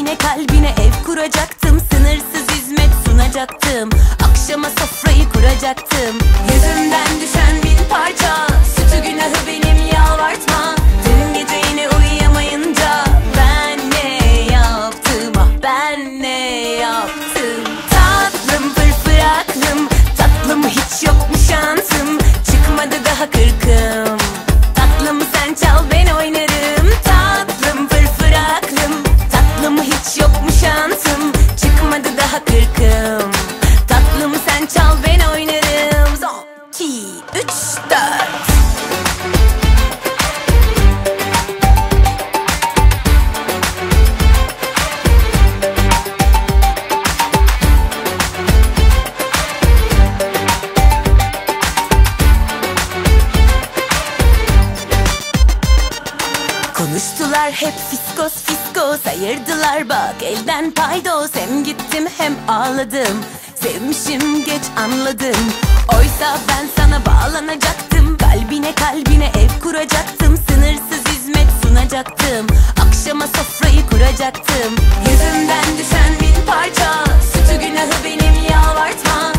Kalbine kalbine ev kuracaktım, sınırsız hizmet sunacaktım, akşama sofrayı kuracaktım. Yüzümden düşen bin parça, sütü günahı benim yalvartma. Dün gece yine uyuyamayınca ben ne yaptım, ah ben ne yaptım. Tatlım fırfır aklım, tatlım hiç yok mu şansım, çıkmadı daha kırkım. Tatlım sen çal ben oynarım, tatlım fırfır aklım, tatlım hiç yok mu şansım, çıkmadı daha kırkım. Tatlım sen çal ben oynarım. Son, 2, 3, 4. Konuştular hep fiskos fiskos, ayırdılar bak elden paydos. Hem gittim hem ağladım, sevmişim geç anladım. Oysa ben sana bağlanacaktım, kalbine kalbine ev kuracaktım, sınırsız hizmet sunacaktım, akşama sofrayı kuracaktım. Yüzümden düşen bin parça, sütü günahı benim yalvartma.